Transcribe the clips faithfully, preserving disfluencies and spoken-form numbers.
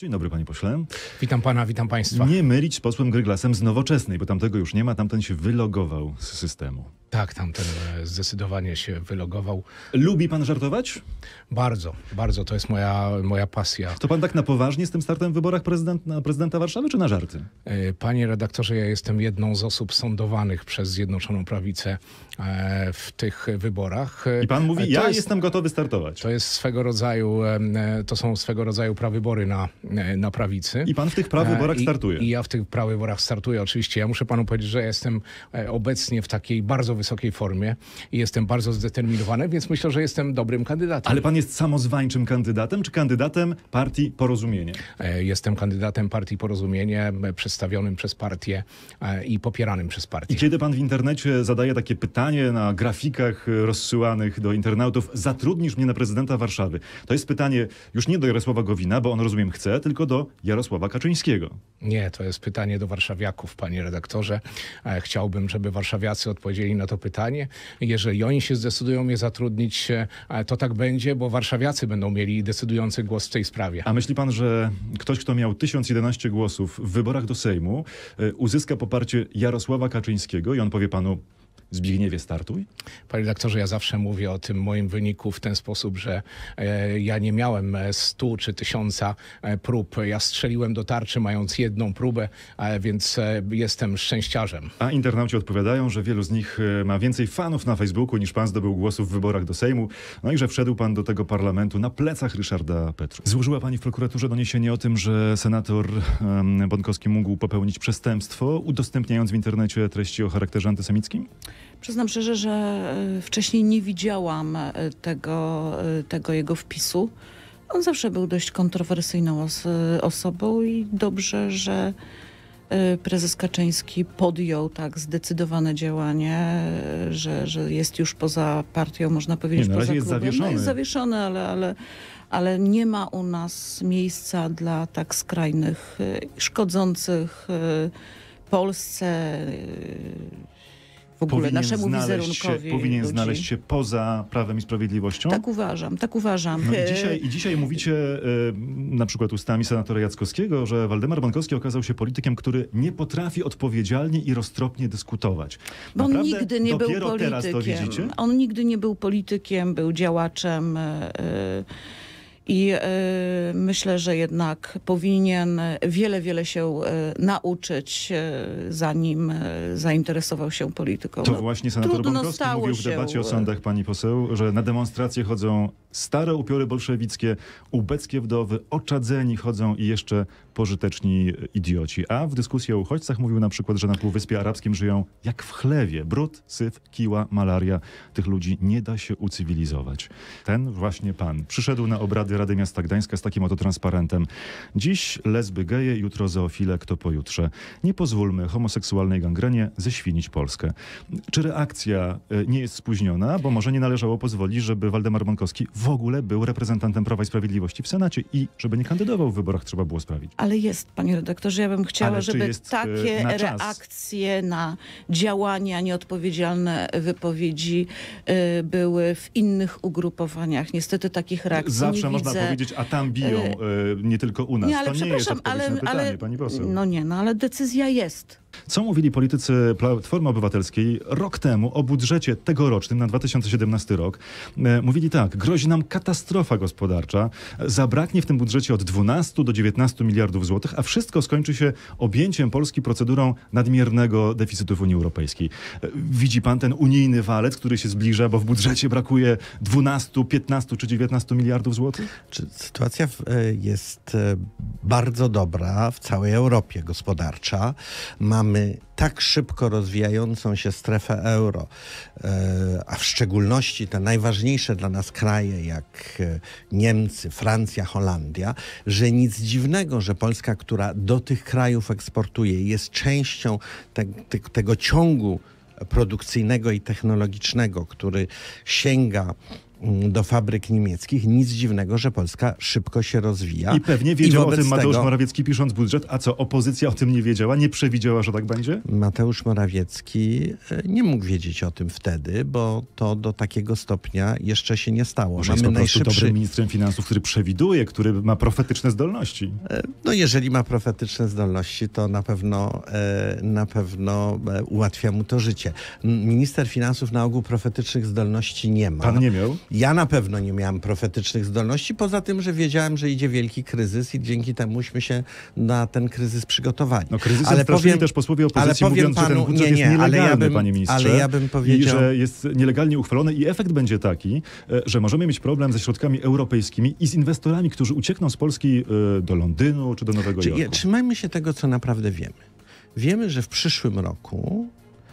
Dzień dobry, panie pośle. Witam pana, witam państwa. Nie mylić z posłem Gryglasem z Nowoczesnej, bo tamtego już nie ma, tamten się wylogował z systemu. Tak, tamten zdecydowanie się wylogował. Lubi pan żartować? Bardzo, bardzo. To jest moja, moja pasja. To pan tak na poważnie z tym startem w wyborach prezydent, na prezydenta Warszawy, czy na żarty? Panie redaktorze, ja jestem jedną z osób sądowanych przez Zjednoczoną Prawicę w tych wyborach. I pan mówi, ja jest, jestem gotowy startować. To jest swego rodzaju, to są swego rodzaju prawybory na, na prawicy. I pan w tych prawyborach I, startuje? I ja w tych prawyborach startuję, oczywiście. Ja muszę panu powiedzieć, że jestem obecnie w takiej bardzo wysokiej formie i jestem bardzo zdeterminowany, więc myślę, że jestem dobrym kandydatem. Ale pan jest samozwańczym kandydatem, czy kandydatem partii Porozumienie? Jestem kandydatem partii Porozumienie, przedstawionym przez partię i popieranym przez partię. I kiedy pan w internecie zadaje takie pytanie na grafikach rozsyłanych do internautów, zatrudnisz mnie na prezydenta Warszawy, to jest pytanie już nie do Jarosława Gowina, bo on, rozumiem, chce, tylko do Jarosława Kaczyńskiego. Nie, to jest pytanie do warszawiaków, panie redaktorze. Chciałbym, żeby warszawiacy odpowiedzieli na to pytanie. Jeżeli oni się zdecydują mnie zatrudnić, to tak będzie, bo warszawiacy będą mieli decydujący głos w tej sprawie. A myśli pan, że ktoś, kto miał tysiąc jedenaście głosów w wyborach do Sejmu, uzyska poparcie Jarosława Kaczyńskiego i on powie panu: Zbigniewie, startuj? Panie redaktorze, ja zawsze mówię o tym moim wyniku w ten sposób, że e, ja nie miałem stu czy tysiąca e, prób. Ja strzeliłem do tarczy mając jedną próbę, e, więc e, jestem szczęściarzem. A internauci odpowiadają, że wielu z nich e, ma więcej fanów na Facebooku niż pan zdobył głosów w wyborach do Sejmu. No i że wszedł pan do tego parlamentu na plecach Ryszarda Petru. Złożyła pani w prokuraturze doniesienie o tym, że senator um, Bonkowski mógł popełnić przestępstwo, udostępniając w internecie treści o charakterze antysemickim? Przyznam szczerze, że wcześniej nie widziałam tego, tego jego wpisu. On zawsze był dość kontrowersyjną os osobą i dobrze, że prezes Kaczyński podjął tak zdecydowane działanie, że, że jest już poza partią, można powiedzieć, nie, na razie poza jest klubem. zawieszony. No jest zawieszony, ale, ale, ale nie ma u nas miejsca dla tak skrajnych, szkodzących Polsce, w ogóle powinien naszemu znaleźć się, wizerunkowi Powinien ludzi. znaleźć się poza Prawem i Sprawiedliwością? Tak uważam, tak uważam. No i, dzisiaj, I dzisiaj mówicie y, na przykład ustami senatora Jackowskiego, że Waldemar Bonkowski okazał się politykiem, który nie potrafi odpowiedzialnie i roztropnie dyskutować. Bo on Naprawdę nigdy nie był dopiero teraz to politykiem. widzicie? On nigdy nie był politykiem, był działaczem. Y, y, I y, myślę, że jednak powinien wiele, wiele się y, nauczyć, y, zanim y, zainteresował się polityką. To no, właśnie senator Bonkowski mówił w debacie o sądach, pani poseł, że na demonstracje chodzą stare upiory bolszewickie, ubeckie wdowy, oczadzeni chodzą i jeszcze pożyteczni idioci. A w dyskusji o uchodźcach mówił na przykład, że na Półwyspie Arabskim żyją jak w chlewie. Brud, syf, kiła, malaria. Tych ludzi nie da się ucywilizować. Ten właśnie pan przyszedł na obrady Rady Miasta Gdańska z takim oto transparentem. Dziś lesby, geje, jutro zoofile, kto pojutrze. Nie pozwólmy homoseksualnej gangrenie ześwinić Polskę. Czy reakcja nie jest spóźniona? Bo może nie należało pozwolić, żeby Waldemar Bonkowski w ogóle był reprezentantem Prawa i Sprawiedliwości w Senacie i żeby nie kandydował w wyborach, trzeba było sprawić. Ale jest, panie redaktorze, ja bym chciała, Ale żeby jest, takie na reakcje na działania, nieodpowiedzialne wypowiedzi y, były w innych ugrupowaniach. Niestety takich reakcji Zawsze nie można widzę. powiedzieć, a tam biją, y, nie tylko u nas. Nie, ale to nie jest przepraszam, odpowiedź ale, na pytanie, ale pani poseł. no nie, no ale decyzja jest. Co mówili politycy Platformy Obywatelskiej rok temu o budżecie tegorocznym na dwa tysiące siedemnasty rok? E, mówili tak: grozi nam katastrofa gospodarcza, zabraknie w tym budżecie od dwunastu do dziewiętnastu miliardów złotych, a wszystko skończy się objęciem Polski procedurą nadmiernego deficytu w Unii Europejskiej. E, widzi pan ten unijny walec, który się zbliża, bo w budżecie brakuje dwunastu, piętnastu czy dziewiętnastu miliardów złotych? Sytuacja jest bardzo dobra w całej Europie gospodarcza. Mamy tak szybko rozwijającą się strefę euro, a w szczególności te najważniejsze dla nas kraje jak Niemcy, Francja, Holandia, że nic dziwnego, że Polska, która do tych krajów eksportuje, jest częścią te, te, tego ciągu produkcyjnego i technologicznego, który sięga do fabryk niemieckich. Nic dziwnego, że Polska szybko się rozwija. I pewnie wiedział I o tym Mateusz tego... Morawiecki pisząc budżet. A co, opozycja o tym nie wiedziała? Nie przewidziała, że tak będzie? Mateusz Morawiecki nie mógł wiedzieć o tym wtedy, bo to do takiego stopnia jeszcze się nie stało. Może jest po prostu dobrym ministrem finansów, który przewiduje, który ma profetyczne zdolności. No jeżeli ma profetyczne zdolności, to na pewno, na pewno ułatwia mu to życie. Minister finansów na ogół profetycznych zdolności nie ma. Pan nie miał? Ja na pewno nie miałem profetycznych zdolności, poza tym, że wiedziałem, że idzie wielki kryzys i dzięki temuśmy się na ten kryzys przygotowali. No kryzysem ale powiem, też posłowie opozycji ale mówiąc, panu, że ten budżet nie, nie, jest nielegalny, ale ja bym, panie ministrze. Ale ja bym powiedział... I że jest nielegalnie uchwalony i efekt będzie taki, że możemy mieć problem ze środkami europejskimi i z inwestorami, którzy uciekną z Polski do Londynu czy do Nowego Jorku. Trzymajmy się tego, co naprawdę wiemy. Wiemy, że w przyszłym roku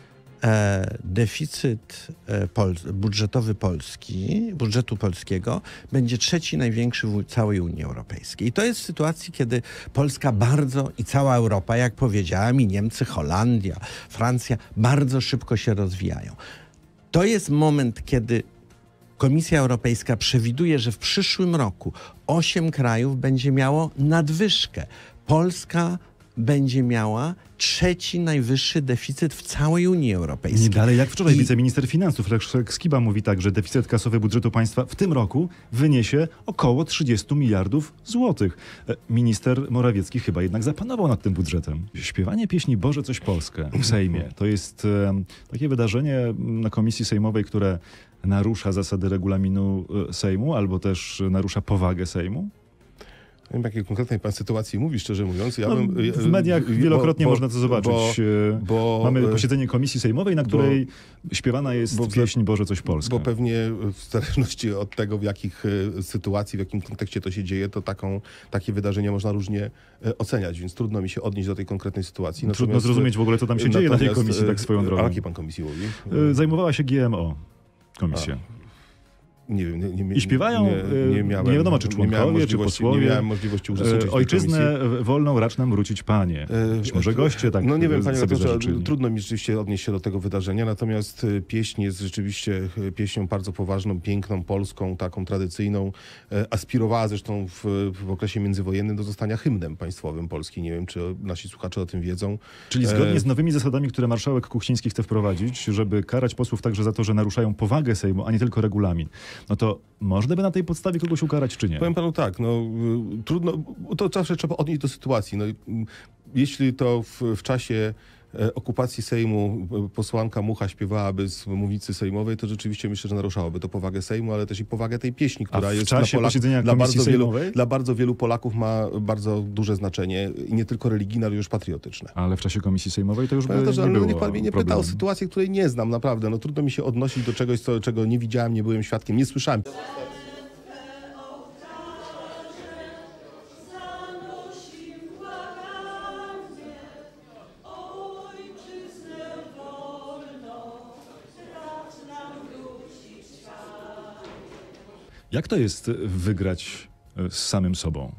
e, deficyt e, pol, budżetowy Polski, budżetu polskiego będzie trzeci największy w całej Unii Europejskiej. I to jest w sytuacji, kiedy Polska bardzo i cała Europa, jak powiedziałem, i Niemcy, Holandia, Francja, bardzo szybko się rozwijają. To jest moment, kiedy Komisja Europejska przewiduje, że w przyszłym roku osiem krajów będzie miało nadwyżkę. Polska będzie miała trzeci najwyższy deficyt w całej Unii Europejskiej. Nie dalej jak wczoraj I... wiceminister finansów Leszek Skiba mówi tak, że deficyt kasowy budżetu państwa w tym roku wyniesie około trzydzieści miliardów złotych. Minister Morawiecki chyba jednak zapanował nad tym budżetem. Śpiewanie pieśni Boże coś Polskę w Sejmie to jest e, takie wydarzenie na komisji sejmowej, które narusza zasady regulaminu Sejmu albo też narusza powagę Sejmu? Nie wiem, jakiej konkretnej pan sytuacji mówi, szczerze mówiąc. Ja no, bym, w mediach wielokrotnie bo, można to zobaczyć. Bo, bo, Mamy posiedzenie Komisji Sejmowej, na której bo, śpiewana jest bo, pieśń Boże coś Polskę. Bo pewnie w zależności od tego, w jakich sytuacji, w jakim kontekście to się dzieje, to taką, takie wydarzenia można różnie oceniać, więc trudno mi się odnieść do tej konkretnej sytuacji. Natomiast, trudno zrozumieć w ogóle, co tam się dzieje na tej komisji, tak swoją drogą. A jakiej pan komisji mówi? Zajmowała się G M O komisja. A. Nie wiem, nie, nie, I śpiewają, nie, nie, miałem, nie wiadomo czy członkowie, czy posłowie. Nie miałem możliwości uczestniczyć w Ojczyznę wolną racz nam wrócić, panie. Być może goście tak No nie wiem, panie sobie redaktorze, trudno mi rzeczywiście odnieść się do tego wydarzenia, natomiast pieśń jest rzeczywiście pieśnią bardzo poważną, piękną, polską, taką tradycyjną. Aspirowała zresztą w, w okresie międzywojennym do zostania hymnem państwowym Polski. Nie wiem, czy nasi słuchacze o tym wiedzą. Czyli zgodnie z nowymi zasadami, które marszałek Kuchciński chce wprowadzić, żeby karać posłów także za to, że naruszają powagę Sejmu, a nie tylko regulamin, no to można by na tej podstawie kogoś ukarać, czy nie? Powiem panu tak, no trudno, to zawsze trzeba odnieść do sytuacji. No, jeśli to w, w czasie okupacji Sejmu posłanka Mucha śpiewałaby z mównicy sejmowej, to rzeczywiście myślę, że naruszałoby to powagę Sejmu, ale też i powagę tej pieśni, która jest dla, Polak, dla, bardzo wielu, dla bardzo wielu Polaków ma bardzo duże znaczenie i nie tylko religijne, ale już patriotyczne. Ale w czasie komisji sejmowej to już by to, że, nie było niech pan mnie nie pyta o sytuację, której nie znam, naprawdę. No, trudno mi się odnosić do czegoś, co, czego nie widziałem, nie byłem świadkiem, nie słyszałem. Jak to jest wygrać z samym sobą?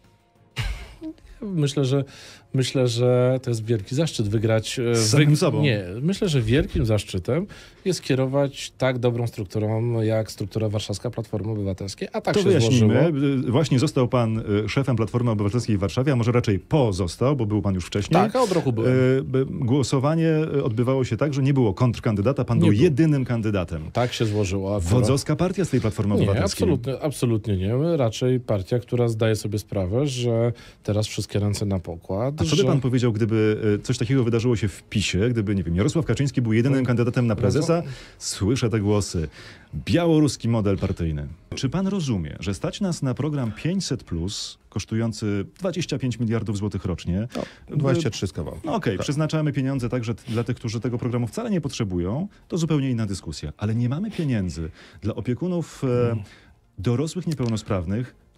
Myślę, że myślę, że to jest wielki zaszczyt wygrać. Z samym wy... sobą? Nie, myślę, że wielkim zaszczytem jest kierować tak dobrą strukturą, jak struktura warszawska Platformy Obywatelskiej, a tak to się wyjaśnijmy. złożyło. Właśnie został pan szefem Platformy Obywatelskiej w Warszawie, a może raczej pozostał, bo był pan już wcześniej. Tak, a od roku byłem. Głosowanie odbywało się tak, że nie było kontrkandydata, pan nie był, był jedynym kandydatem. Tak się złożyło. Wodzowska partia z tej Platformy nie, Obywatelskiej? Absolutnie, absolutnie nie. Raczej partia, która zdaje sobie sprawę, że teraz wszystkie ręce na pokład. A co by że... pan powiedział, gdyby coś takiego wydarzyło się w PiSie, gdyby, nie wiem, Jarosław Kaczyński był jedynym kandydatem na prezesa? Słyszę te głosy. Białoruski model partyjny. Czy pan rozumie, że stać nas na program pięćset plus, kosztujący dwadzieścia pięć miliardów złotych rocznie? No, dwadzieścia trzy z kawałkiem. No okej, okay, tak. Przeznaczamy pieniądze także dla tych, którzy tego programu wcale nie potrzebują. To zupełnie inna dyskusja. Ale nie mamy pieniędzy dla opiekunów e, dorosłych niepełnosprawnych,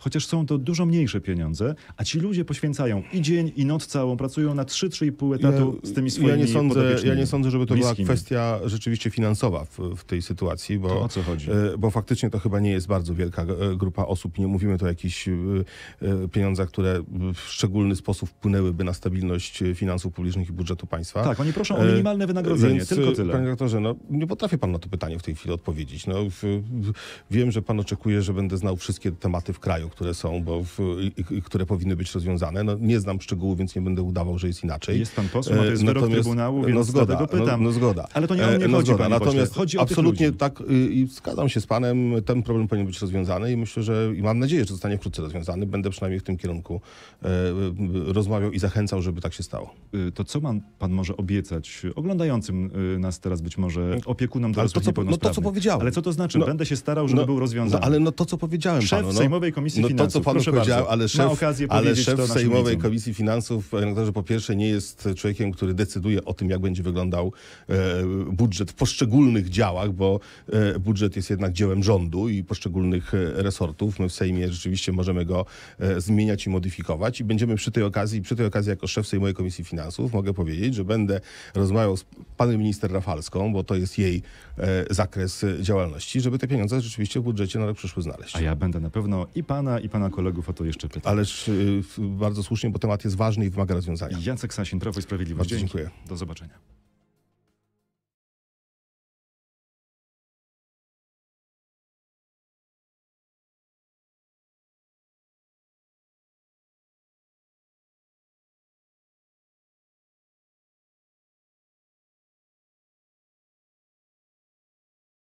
chociaż są to dużo mniejsze pieniądze, a ci ludzie poświęcają i dzień, i noc całą, pracują na trzy trzy i pół etatu z tymi swoimi ja nie sądzę, podopiecznymi, ja nie sądzę, żeby to bliskimi. była kwestia rzeczywiście finansowa w, w tej sytuacji, bo, To o co chodzi? e, bo faktycznie to chyba nie jest bardzo wielka e, grupa osób. Nie mówimy tu o jakichś e, e, pieniądzach, które w szczególny sposób wpłynęłyby na stabilność finansów publicznych i budżetu państwa. Tak, oni proszą o minimalne wynagrodzenie, Więc, tylko tyle. Panie doktorze, no, nie potrafię pan na to pytanie w tej chwili odpowiedzieć. No, w, w, wiem, że pan oczekuje, że będę znał wszystkie tematy w kraju, które są, bo w, i, i, które powinny być rozwiązane. No, nie znam szczegółów, więc nie będę udawał, że jest inaczej. Jest pan posłem, a to jest wyrok Natomiast- Trybunału, więc no zgoda, dlatego pytam. No, no zgoda. Ale to nie o mnie E, no chodzi, zgoda. panie pośle. Natomiast Chodzi o tych absolutnie ludzi. tak y, i zgadzam się z panem, ten problem powinien być rozwiązany i myślę, że i mam nadzieję, że zostanie wkrótce rozwiązany. Będę przynajmniej w tym kierunku e, y, rozmawiał i zachęcał, żeby tak się stało. Y, To co man, pan może obiecać oglądającym y, nas teraz być może opiekunom Ale dorosłych to, co, no to, niepełnosprawnych? co powiedziałem. Ale co to znaczy? No, Będę się starał, żeby no, był rozwiązany. No, ale no to, co powiedziałem Szef panu. No, Sejmowej Komisji no, Finansów, to, co panu proszę powiedziałem, bardzo, ale ma szef, okazję ale powiedzieć szef to naszym Sejmowej widzom. Komisji Finansów, panie doktorze, po pierwsze nie jest człowiekiem, który decyduje o tym, jak będzie wyglądał e, budżet w poszczególnych działach, bo e, budżet jest jednak dziełem rządu i poszczególnych e, resortów. My w Sejmie rzeczywiście możemy go e, zmieniać i modyfikować i będziemy przy tej okazji, przy tej okazji jako szef Sejmowej Komisji Finansów mogę powiedzieć, że będę rozmawiał z panem minister Rafalską, bo to jest jej e, zakres działalności, żeby te pieniądze rzeczywiście w budżecie na rok przyszły znaleźć. A ja będę na pewno i pana, i pana kolegów o to jeszcze pytał. Ależ y, bardzo słusznie, bo temat jest ważny i wymaga rozwiązania. Jacek Sasin, Prawo i Sprawiedliwość. Bardzo Dzięki. dziękuję. Do zobaczenia.